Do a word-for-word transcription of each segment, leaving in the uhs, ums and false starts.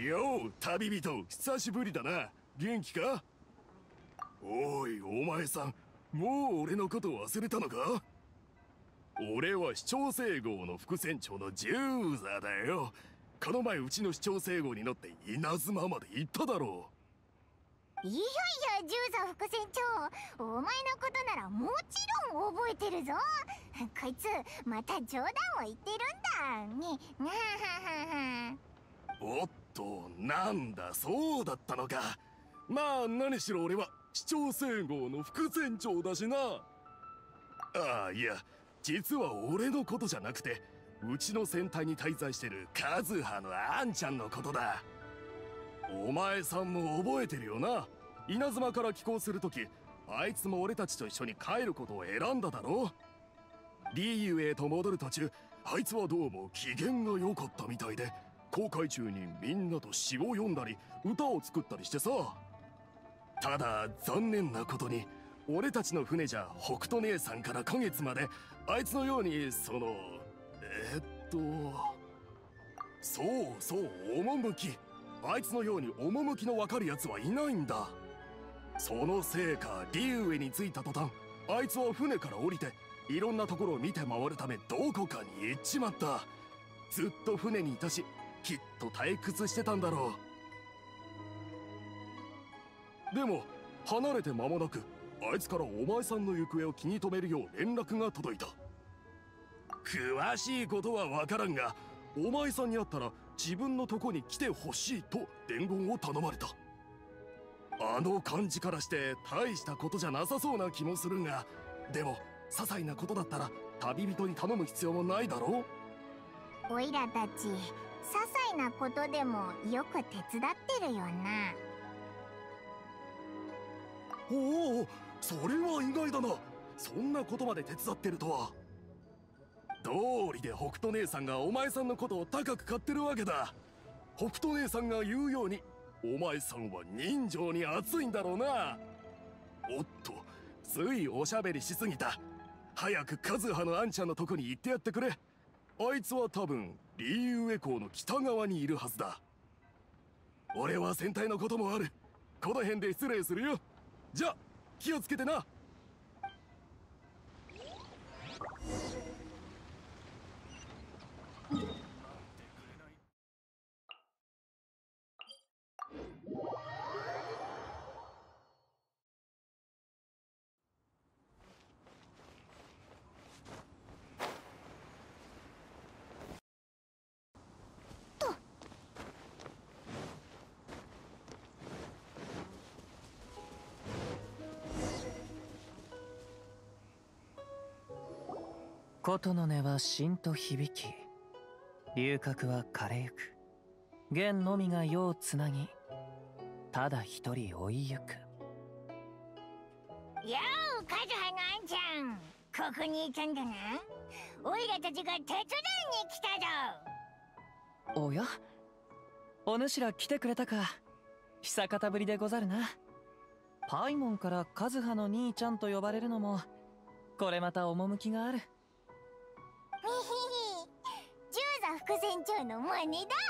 よう、旅人、久しぶりだな。元気か？おい、お前さん、もう俺のこと忘れたのか？俺は市長整合の副船長のジューザーだよ。この前うちの市長整合に乗って稲妻まで行っただろう。いやいや、ジューザー副船長、お前のことならもちろん覚えてるぞ。こいつまた冗談を言ってるんだね。なははは。 おっと、なんだ、そうだったのか。まあ何しろ俺は市長整合の副船長だしな。ああ、いや、実は俺のことじゃなくて、うちの船体に滞在してるカズハのアンちゃんのことだ。お前さんも覚えてるよな。稲妻から帰港するとき、あいつも俺たちと一緒に帰ることを選んだだろ。リーユへと戻る途中、あいつはどうも機嫌が良かったみたいで、航海中にみんなと詩を読んだり歌を作ったりしてさ。ただ残念なことに、俺たちの船じゃ北斗姉さんから花月まであいつのようにそのえー、っとそうそう、趣あいつのように趣の分かるやつはいないんだ。そのせいかリュウエに着いた途端、あいつは船から降りていろんなところを見て回るためどこかに行っちまった。ずっと船にいたし、きっと退屈してたんだろう。でも離れて間もなくあいつからお前さんの行方を気に留めるよう連絡が届いた。詳しいことは分からんが、お前さんに会ったら自分のとこに来てほしいと伝言を頼まれた。あの感じからして大したことじゃなさそうな気もするが、でも些細なことだったら旅人に頼む必要もないだろう。おいらたち些細なことでもよく手伝ってるよな。 おお、それは意外だな。そんなことまで手伝ってるとは。道理で北斗姉さんがお前さんのことを高く買ってるわけだ。北斗姉さんが言うようにお前さんは人情に熱いんだろうな。おっと、ついおしゃべりしすぎた。早くカズハのアンちゃんのとこに行ってやってくれ。あいつは多分リーユエ港の北側にいるはずだ。俺は船体のこともある。この辺で失礼するよ。じゃあ気をつけてな。 琴の音はしんと響き、龍角は枯れゆく。弦のみが世をつなぎ、ただ一人追いゆく。 よう、カズハのアンちゃん、ここにいたんだな。おいらたちが手伝いに来たぞ。 おや、お主ら来てくれたか。久方ぶりでござるな。パイモンからカズハの兄ちゃんと呼ばれるのもこれまた趣がある。 ジューザ副船長の真似だ。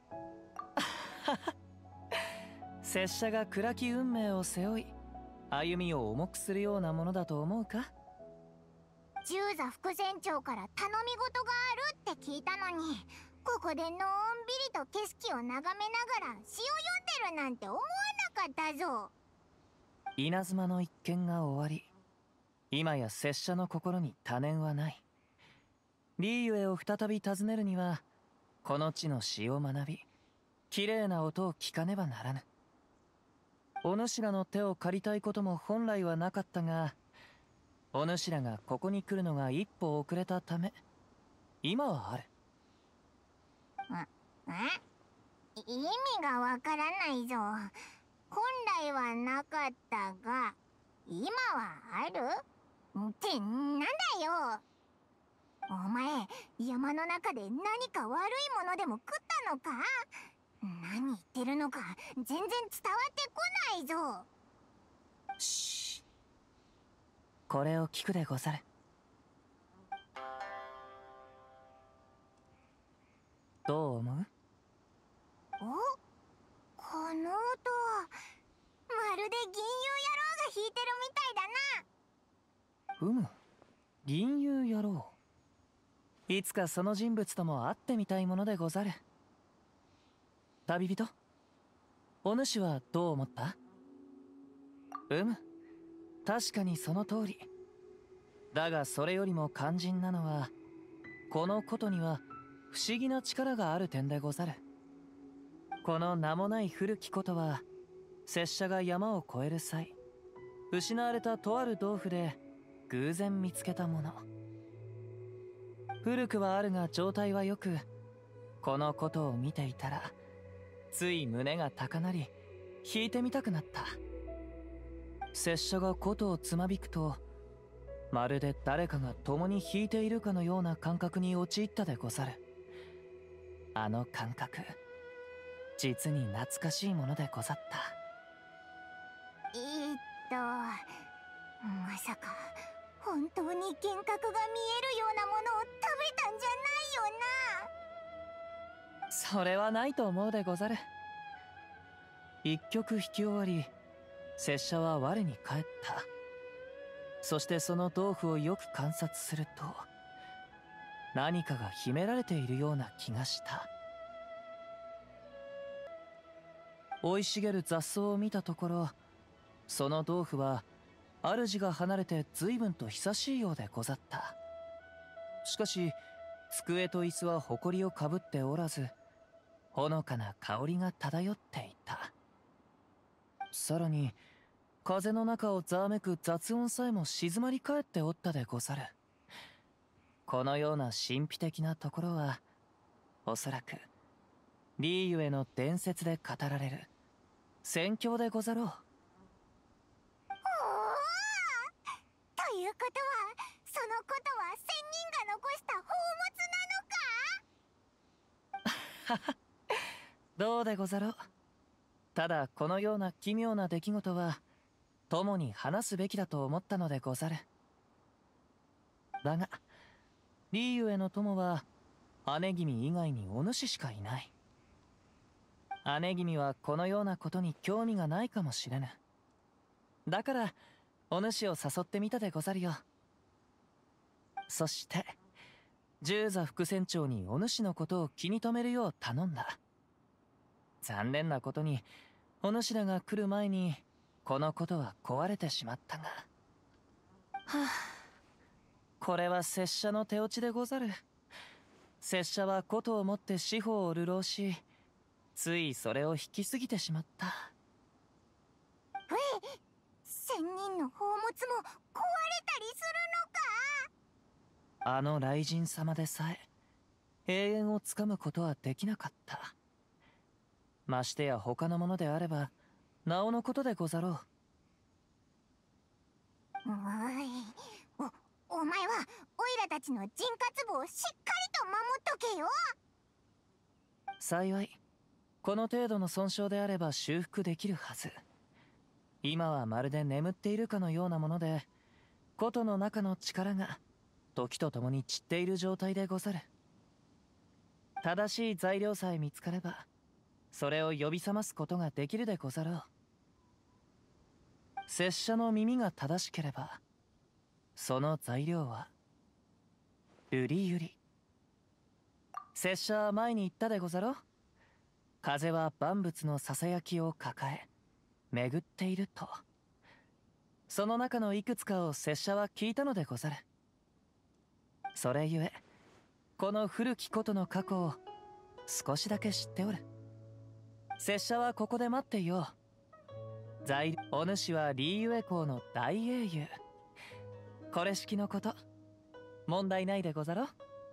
拙者が暗き運命を背負い歩みを重くするようなものだと思うか。 ジューザ副船長から頼み事があるって聞いたのに、ここでのんびりと景色を眺めながら詩を読んでるなんて思わなかったぞ。 稲妻の一件が終わり、今や拙者の心に多念はない。リーユエを再び訪ねるにはこの地の詩を学び、綺麗な音を聞かねばならぬ。お主らの手を借りたいことも本来はなかったが、お主らがここに来るのが一歩遅れたため今はある。 んん意味がわからないぞ。本来はなかったが今はあるってなんだよ。お前、山の中で何か悪いものでも食ったのか？何言ってるのか全然伝わってこないぞ。 しこれを聞くでござる。どう思う？ うむ、銀遊野郎。いつかその人物とも会ってみたいものでござる。旅人、お主はどう思った？うむ、確かにその通り。だがそれよりも肝心なのは、このことには不思議な力がある点でござる。この名もない古きことは、拙者が山を越える際、失われたとある洞府で偶然見つけたもの。古くはあるが状態はよく、このことを見ていたらつい胸が高鳴り、弾いてみたくなった。拙者がことをつまびくと、まるで誰かが共に弾いているかのような感覚に陥ったでござる。あの感覚、実に懐かしいものでござった。 えー、っとまさか本当に幻覚が見えるようなものを食べたんじゃないよな。 それはないと思うでござる。一曲弾き終わり、拙者は我に返った。そしてその豆腐をよく観察すると、何かが秘められているような気がした。生い茂る雑草を見たところ、その豆腐は主が離れて随分と久しいようでござった。しかし机と椅子は埃をかぶっておらず、ほのかな香りが漂っていた。さらに風の中をざわめく雑音さえも静まり返っておったでござる。このような神秘的なところは、おそらくリーユへの伝説で語られる宣教でござろう。 おお、ということはそのことは仙人が残した宝物なのか？ どうでござろう。ただこのような奇妙な出来事は友に話すべきだと思ったのでござる。だがリーユへの友は姉君以外にお主しかいない。姉君はこのようなことに興味がないかもしれぬ。だからお主を誘ってみたでござるよ。そして十座副船長にお主のことを気に留めるよう頼んだ。残念なことにお主らが来る前にこのことは壊れてしまったが、はあ、これは拙者の手落ちでござる。拙者はことをもって司法を流浪し、ついそれを引きすぎてしまった。 え、仙人の宝物も壊れたりするのか？ あの雷神様でさえ永遠をつかむことはできなかった。ましてや他のものであればなおのことでござろう。 おい、お、お前はオイラたちの人渇棒をしっかりと守っとけよ。 幸いこの程度の損傷であれば修復できるはず。今はまるで眠っているかのようなもので、琴の中の力が時とともに散っている状態でござる。正しい材料さえ見つかればそれを呼び覚ますことができるでござろう。拙者の耳が正しければ、その材料は瑠璃百合。拙者は前に言ったでござろう。風は万物のささやきを抱え巡っていると。その中のいくつかを拙者は聞いたのでござる。それゆえこの古きことの過去を少しだけ知っておる。拙者はここで待っていよう。在お主はリーユエ公の大英雄。これ式のこと問題ないでござろう。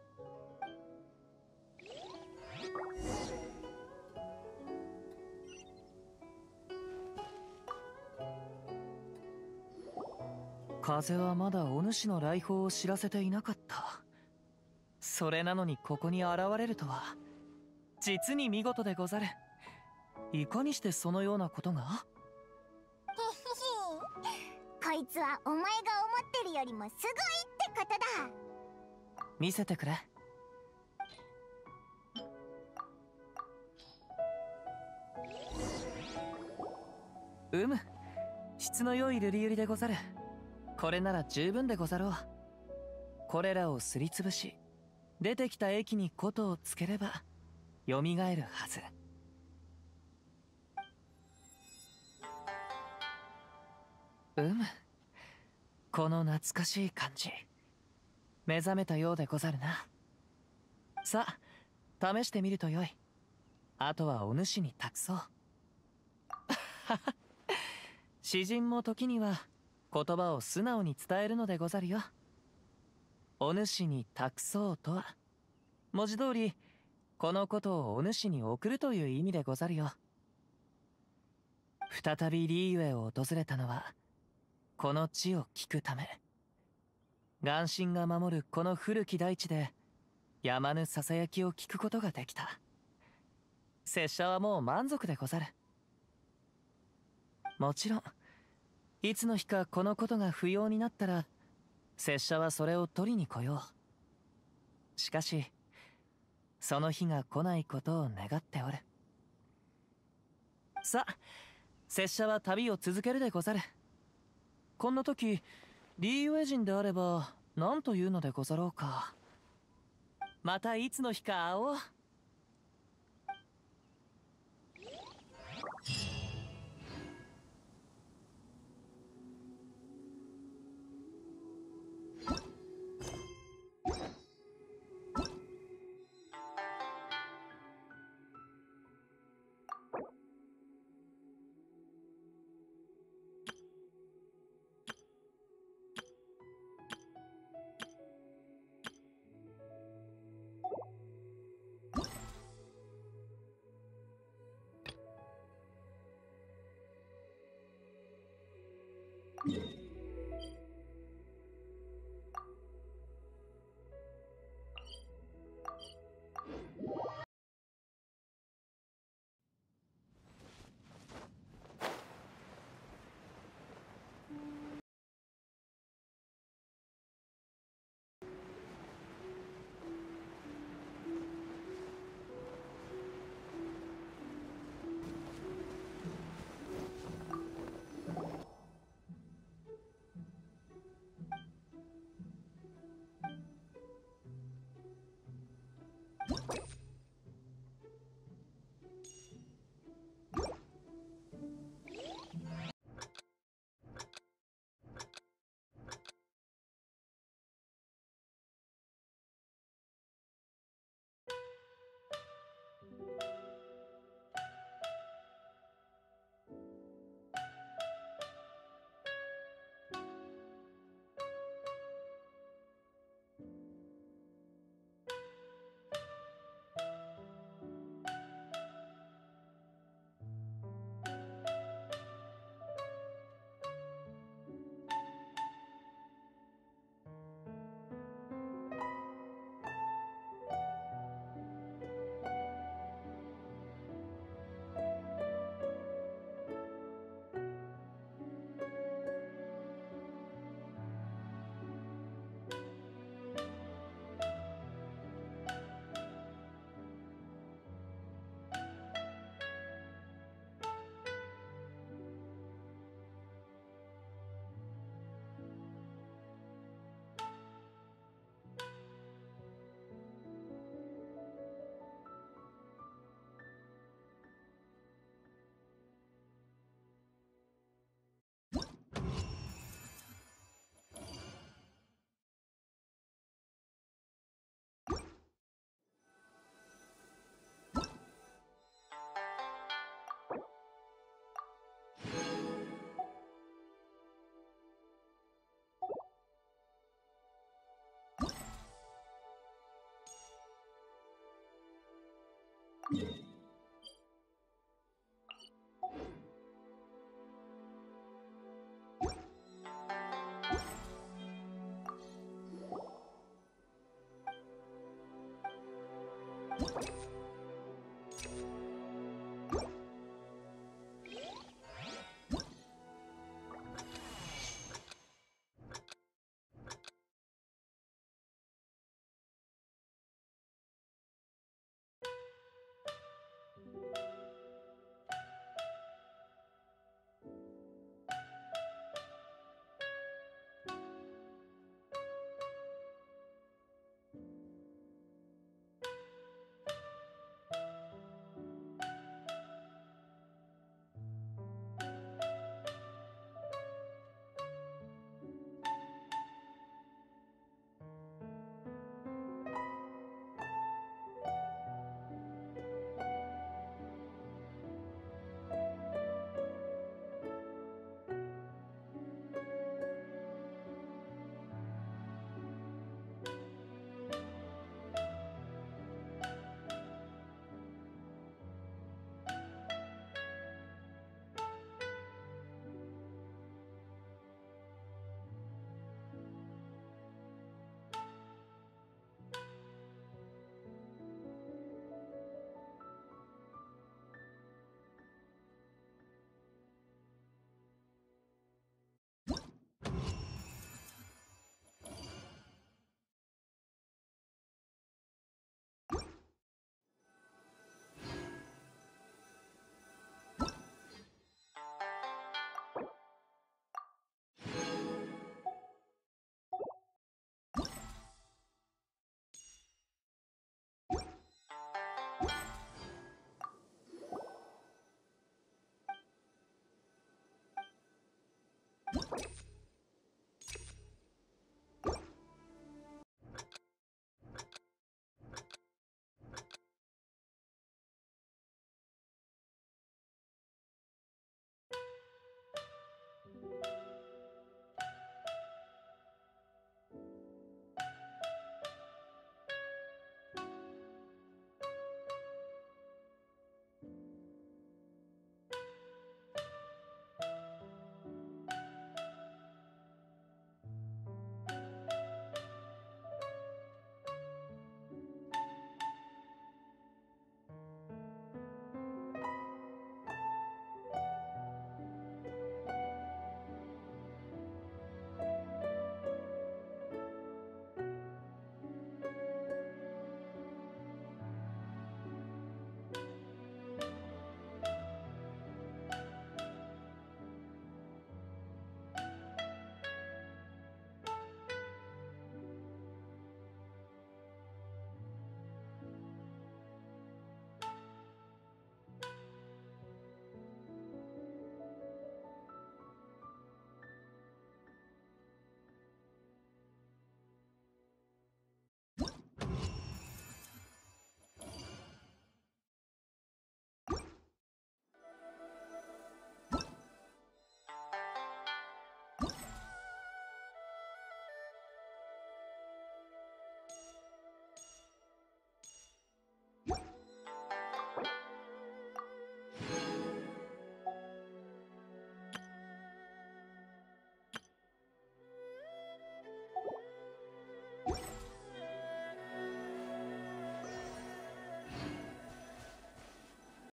風はまだお主の来訪を知らせていなかった。それなのにここに現れるとは実に見事でござる。いかにしてそのようなことが？ こいつはお前が思ってるよりもすごいってことだ。 見せてくれ。うむ、質の良い瑠璃百合でござる。 これなら十分でござろう。これらをすりつぶし、出てきた液に琴をつければよみがえるはず。うむ、この懐かしい感じ、目覚めたようでござるな。さあ試してみるとよい。あとはお主に託そう。詩人も時には言葉を素直に伝えるのでござるよ。お主に託そうとは文字通りこのことをお主に送るという意味でござるよ。再びリーユエを訪れたのはこの地を聞くため。眼神が守るこの古き大地でやまぬささやきを聞くことができた。拙者はもう満足でござる。もちろんいつの日かこのことが不要になったら拙者はそれを取りに来よう。しかしその日が来ないことを願っておる。さあ拙者は旅を続けるでござる。こんな時リーユエ人であれば何というのでござろうか。またいつの日か会おう。 you